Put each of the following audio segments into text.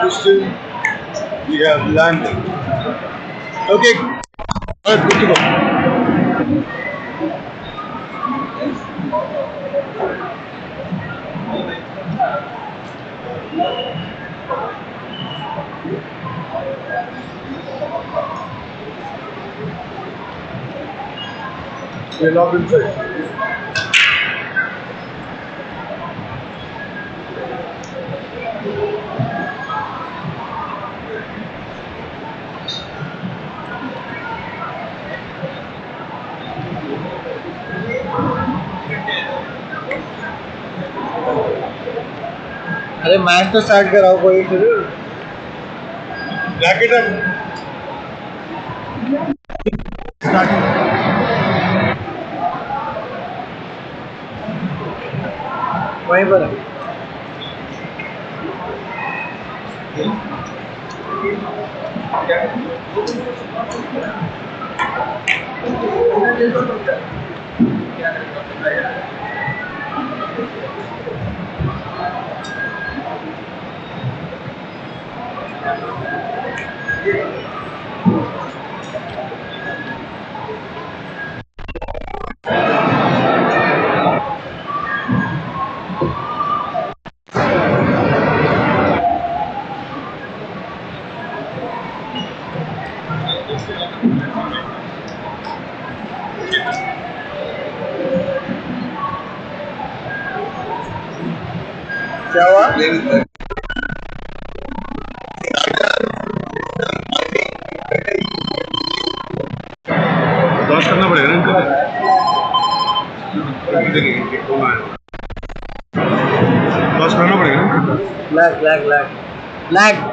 Houston, we have landed. Okay, alright, good to go. We're logged inside. अरे match तो start कराओ कोई फिर Back it up. Start. वहीं पर है क्या हुआ Toss करना पड़ेगा ना इनको टॉस करना पड़ेगा ना lag lag lag lag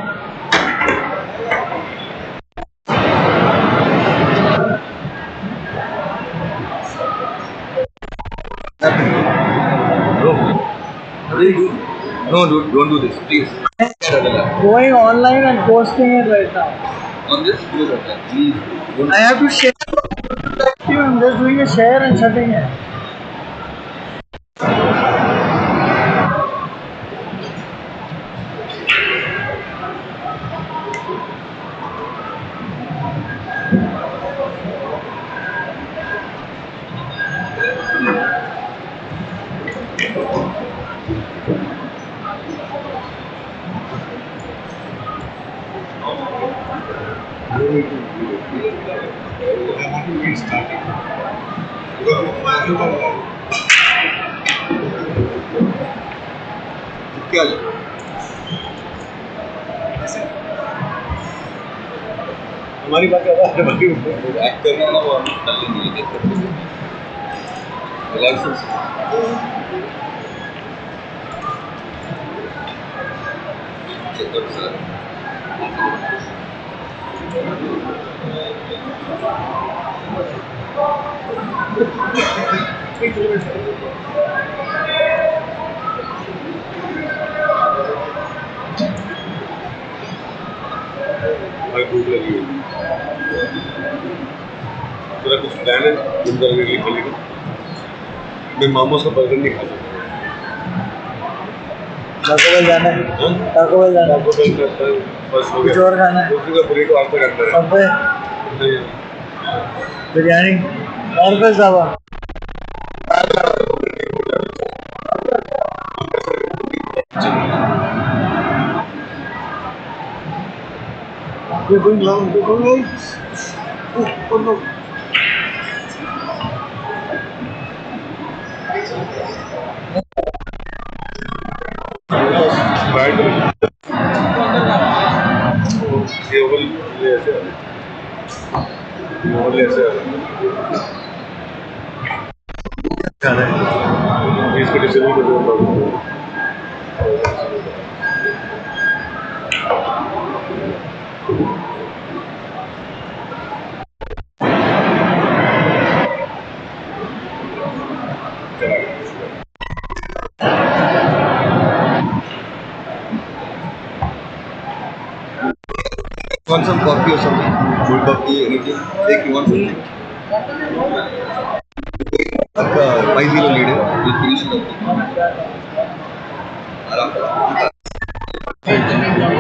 What do you do? No, dude, don't do this, please. going online and posting it right now On this, please. Don't. I have to share I'm just doing a share and shutting it क्या हमारी बात क्या है बाकी act करना है ना वो हम कर लेंगे लेकिन लाइसेंस चेकअप सर भाई भूख लगी है तेरा कुछ प्लान है जिम करने के लिए चलेगा मैं मोमोज का बर्गर नहीं खा सकता Taco Bell जाना है Taco Bell जाना है आपको कल करता है बस हो कुछ गया और खाना है दूसरी का बुरी को आप तक अंदर है सबवे बिरयानी और फिर dhaba You're going long, you're going long. Oh no. Right ये ओवल ले ऐसे ओवल ऐसे खाना है इसको डिसेबल कर दो Want some coffee or something? Cold coffee, anything? Take you want something? 5-0 lead है. You finish it. आराम.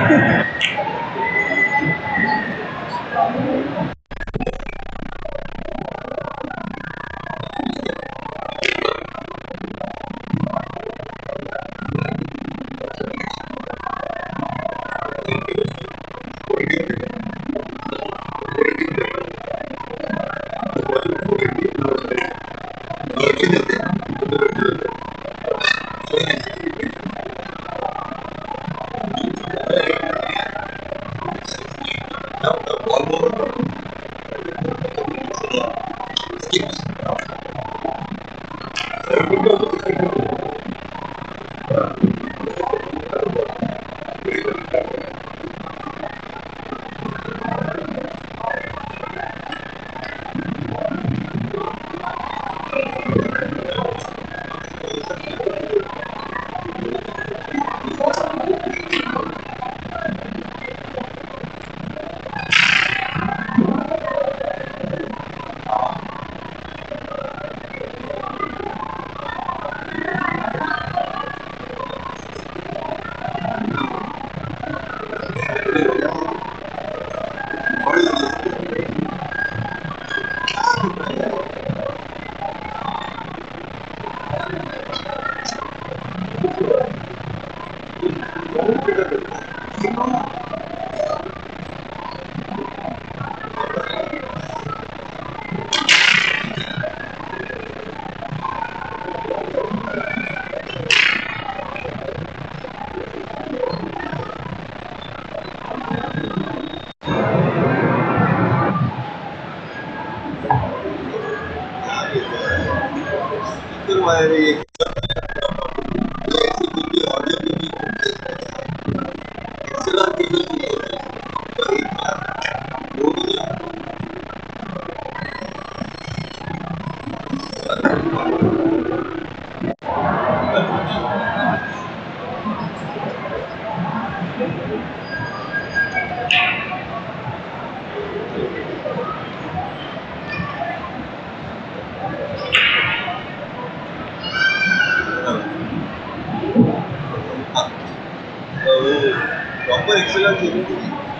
प्रॉपर एक्सेलर चाहिए।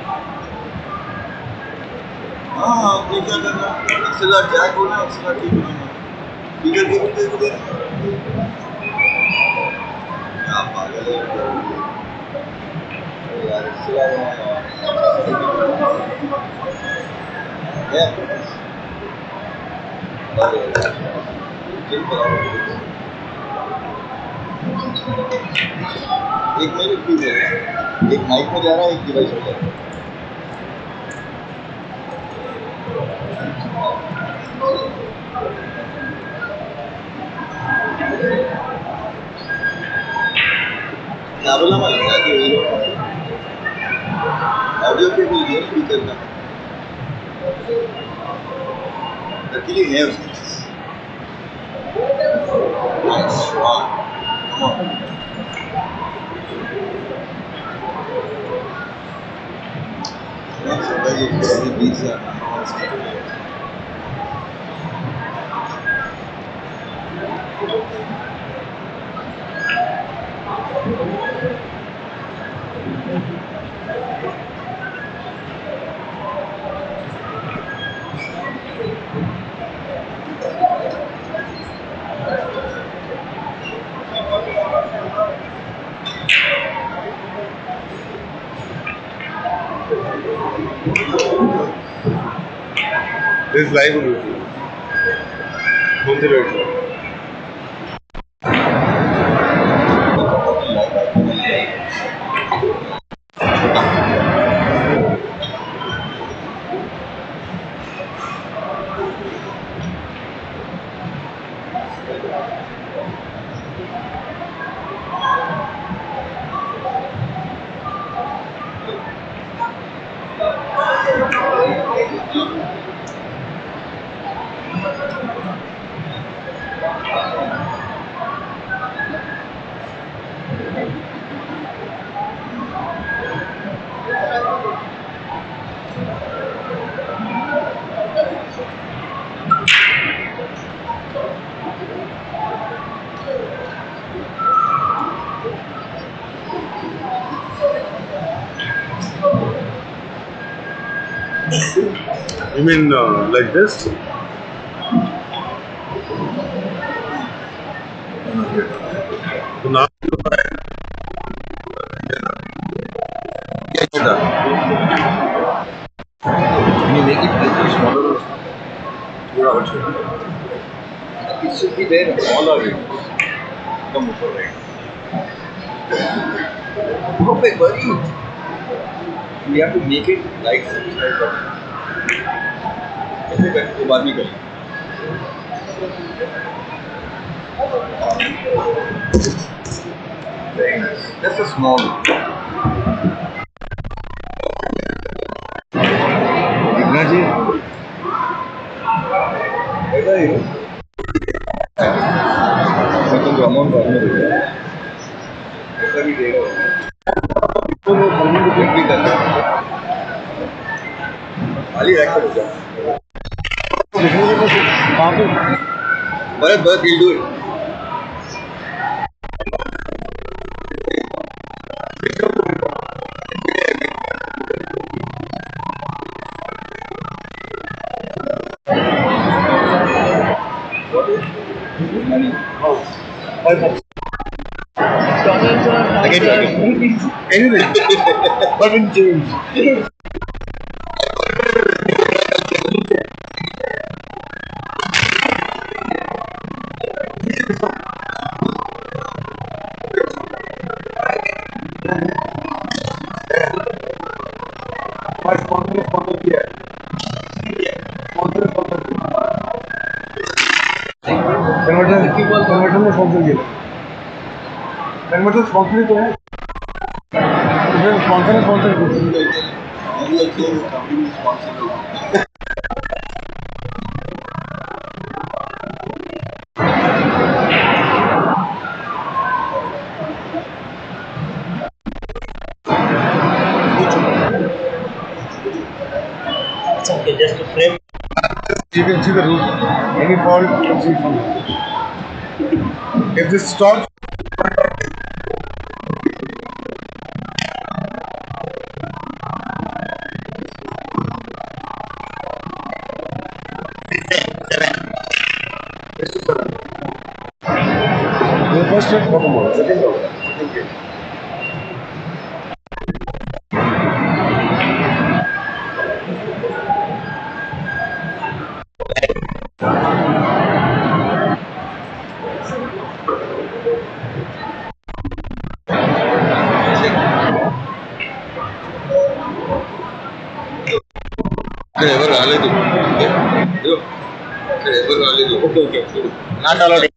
हाँ तो क्या करना, एक्सेलर जैक होना, एक्सेलर ठीक होना, टिकट टिकट दे क्या पागल है यार, एक्सेलर है एक मिनट भी है, एक माइक में जा रहा है, एक डिवाइस में जा रहा है। क्या बोला मैं लगा कि ऑडियो पे भी ये स्पीकर का लकीली है उसमें। This is live on YouTube. कौन से रेट में? You mean like this? So now Can you make it a little smaller? It should be there in all our videos. Come over right. Perfect, buddy. We have to make it like subscribe button. ऐसे करके बाद में करें. Very nice. Just a small. कितना चाहिए? ऐसा ही हो. मैं तुमको अमाउंट बाद में दूँगा. ऐसा भी देगा. तो वो खाली एक भी करना. खाली रख कर हो जाए. देखने के बाद कहाँ पे? Bharat, he'll do it. What is money? Oh, 5 bucks. Again. Anything. But in change. My sponsor किया है. Sponsor Converter में sponsor किया. Converter sponsor ही तो है. Sponsor किया. Maybe I think somebody will sponsor you. Okay, just to frame. You can see the root. Any fault, you can see from here. If this stops, the first step, bottom one, second one. Okay. Ever rally do. Ever rally do. Okay. Not allowed.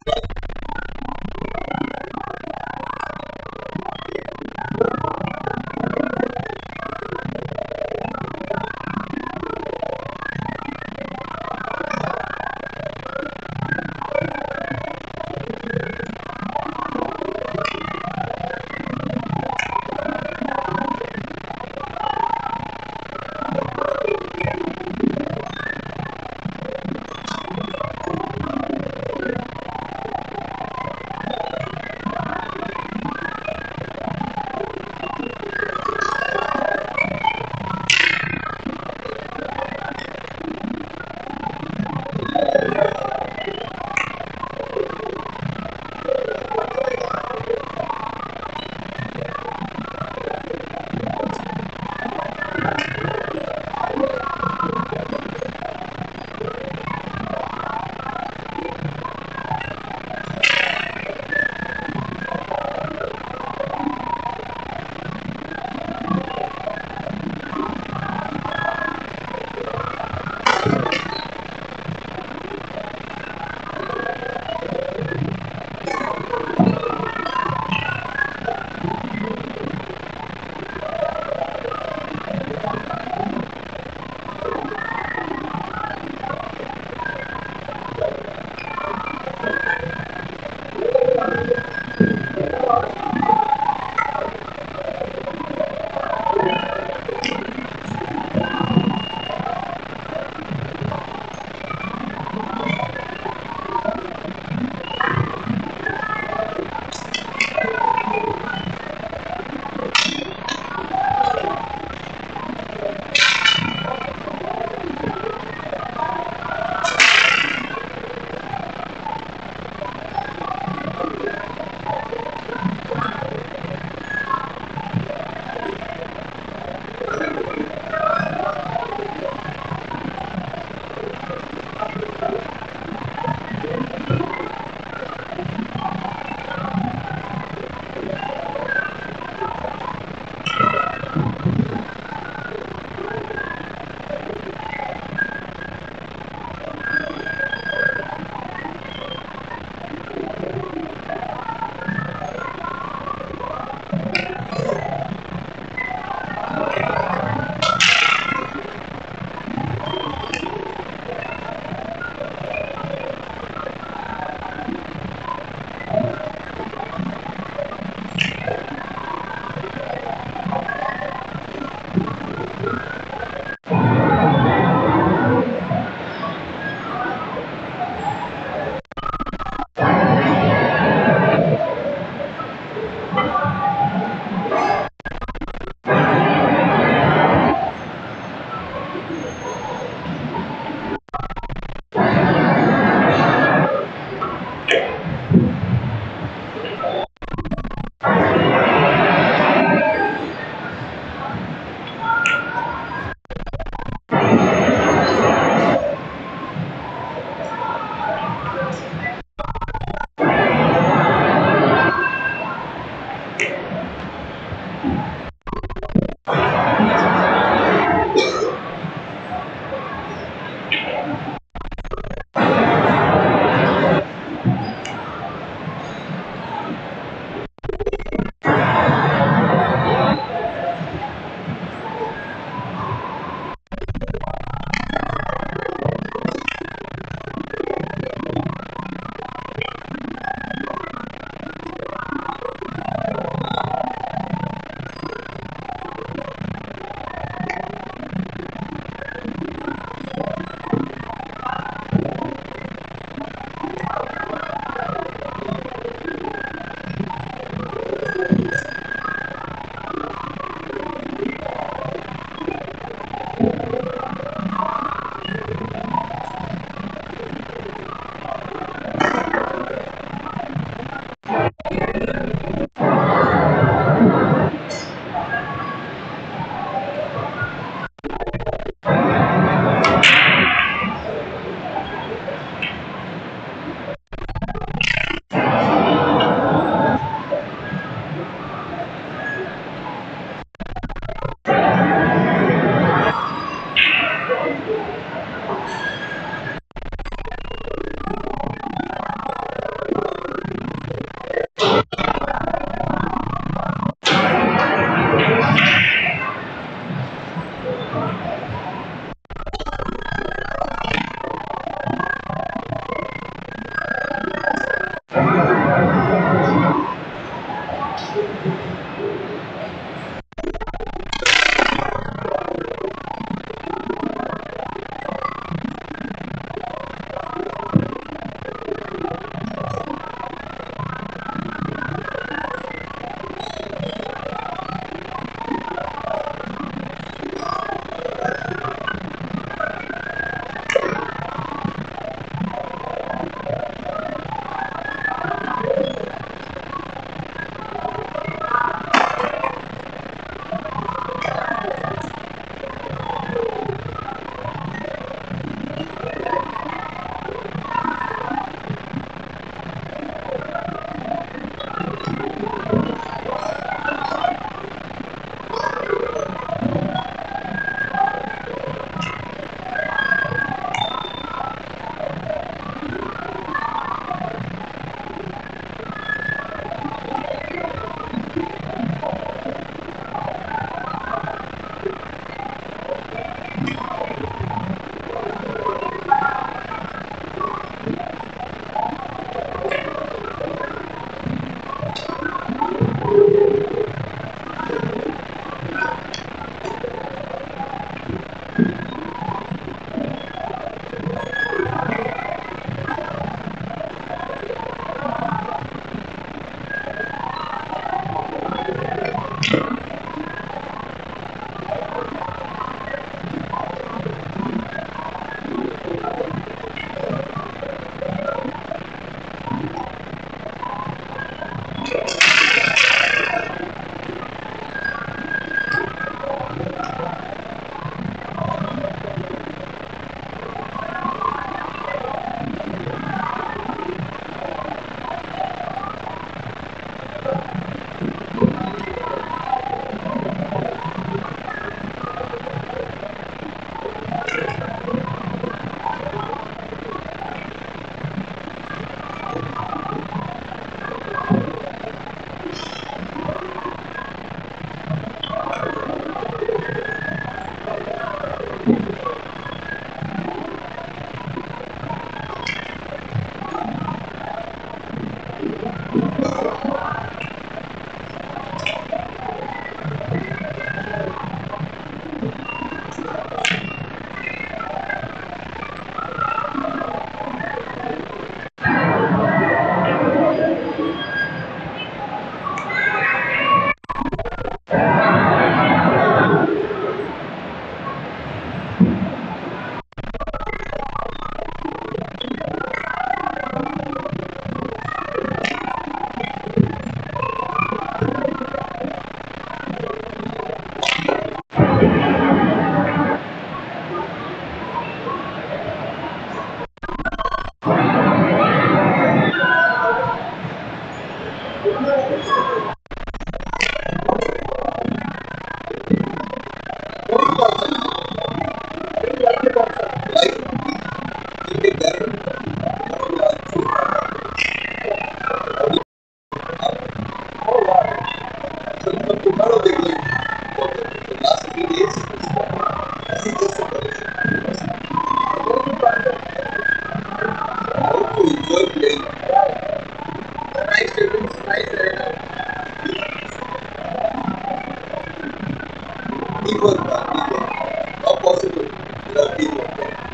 Teamwork, man. Teamwork. Not possible without teamwork.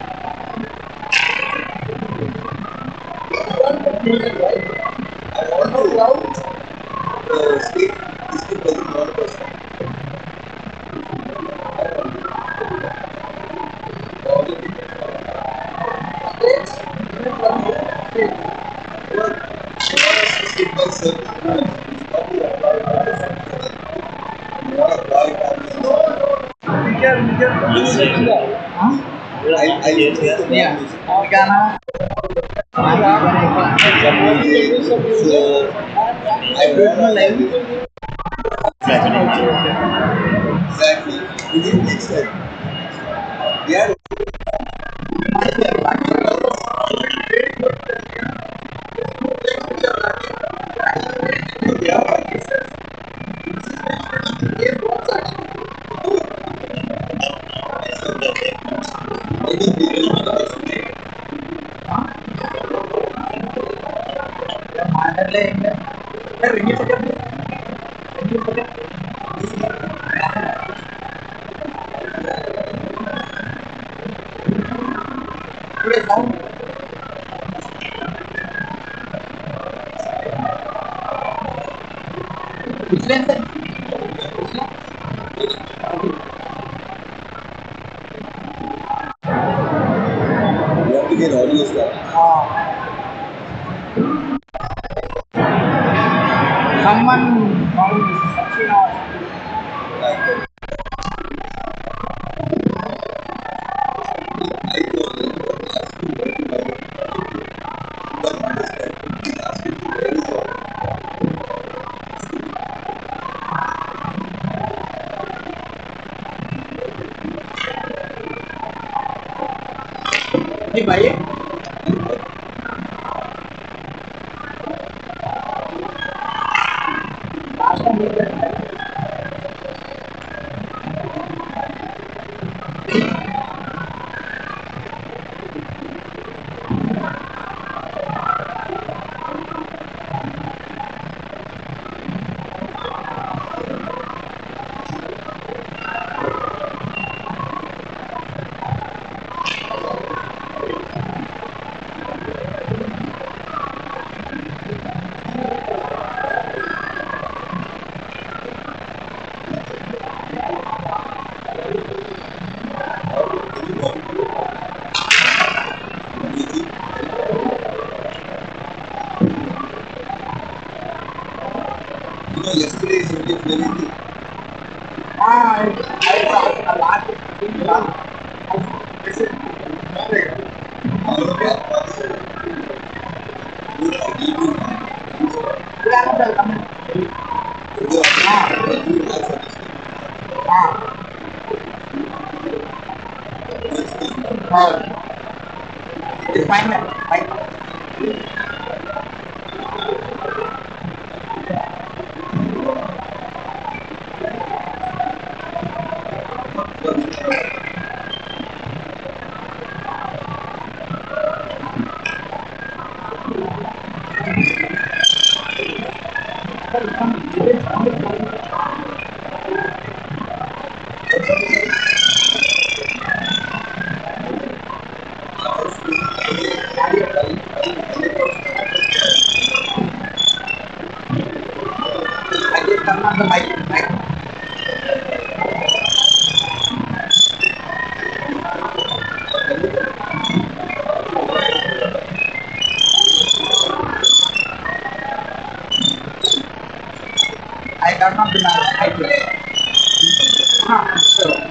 I want to speak. This thing doesn't want to stop. All the people. Skip by circle. I use the music. So I don't know like exactly. We need next time. Yeah. You have to get audio stuff. Someone called me Sachina. Like that. I told them to ask you but ask you to very well. Hey, bhai. Last time we did. You know, yesterday is only very I saw a lot of people. It's fine, man. Fine. I just turn on the mic. I turn on the mic. Sure.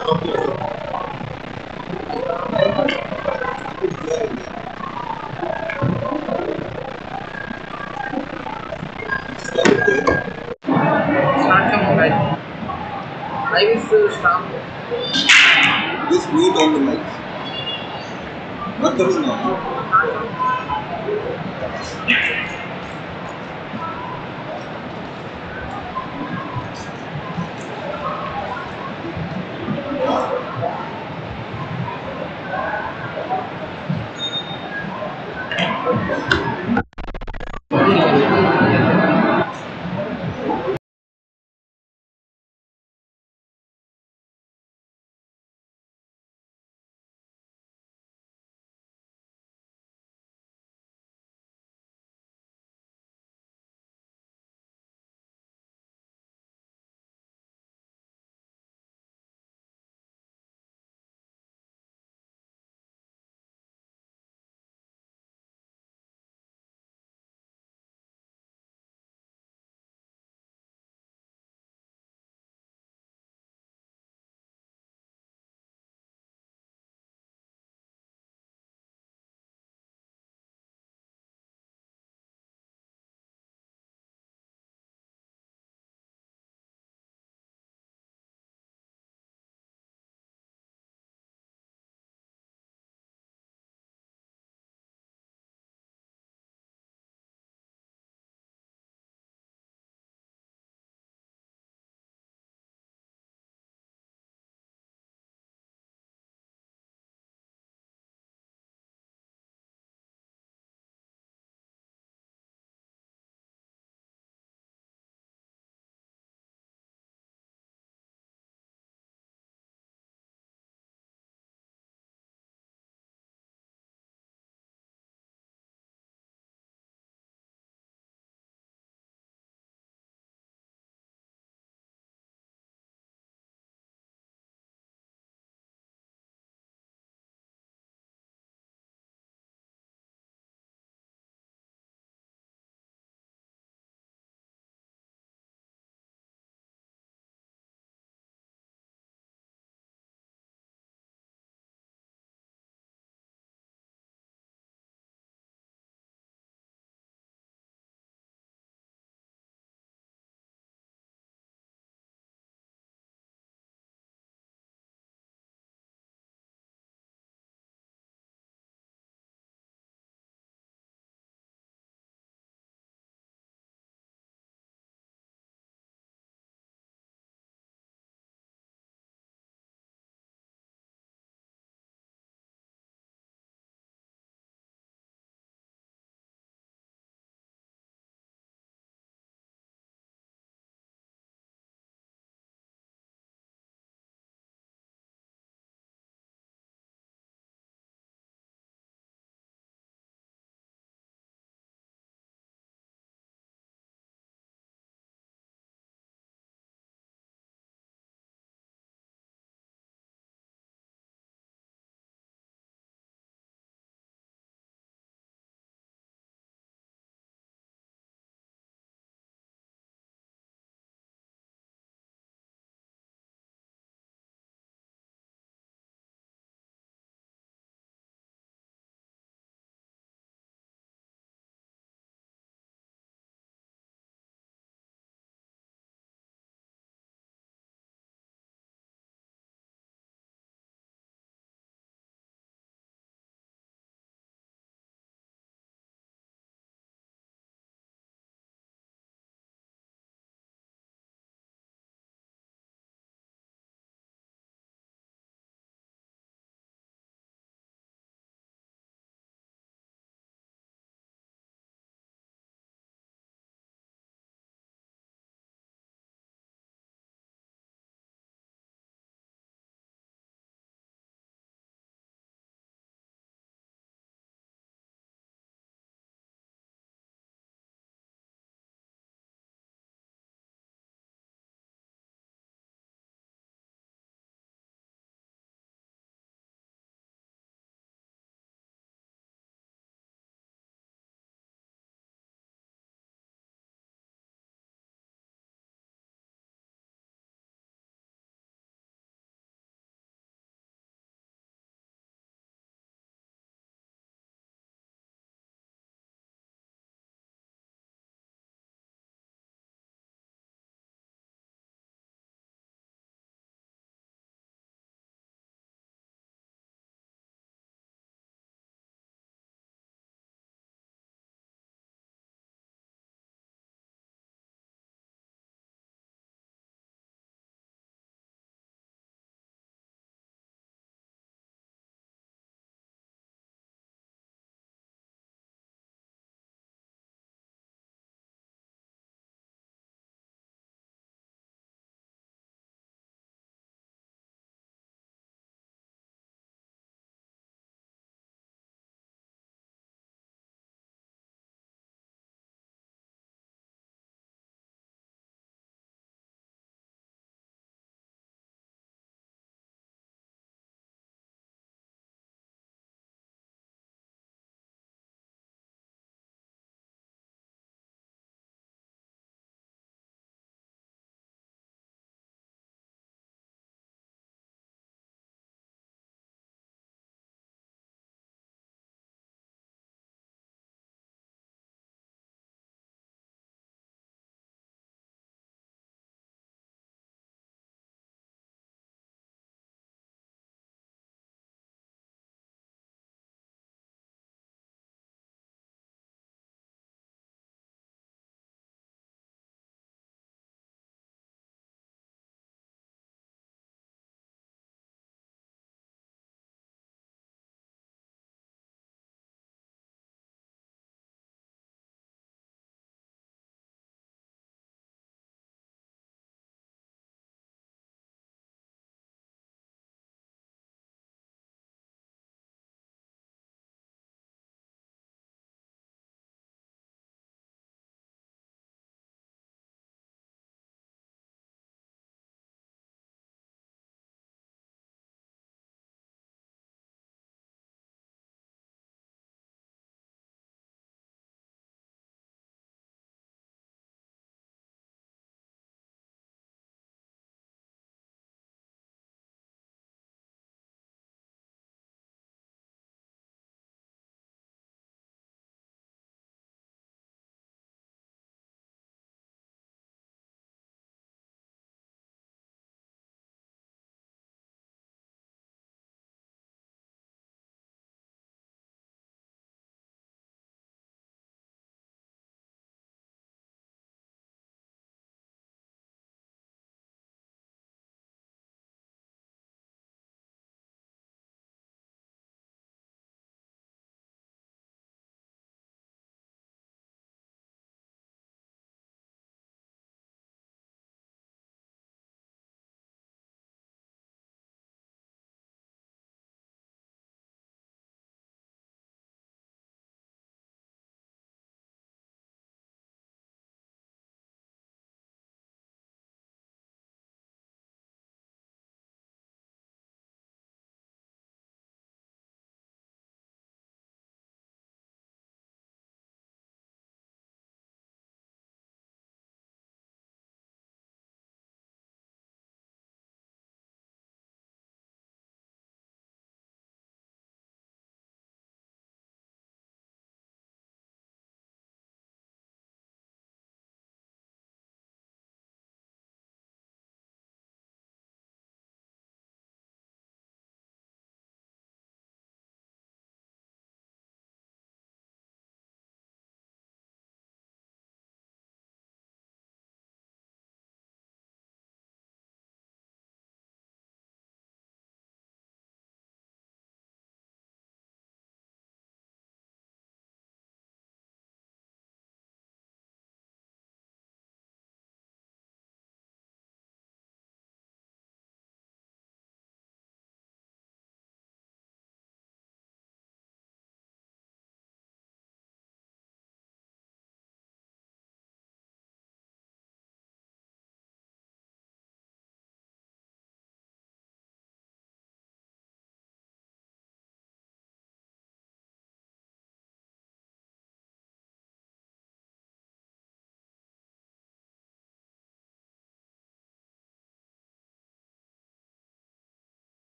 Start from live. Live is start. Just mute on the mic. Not coming now.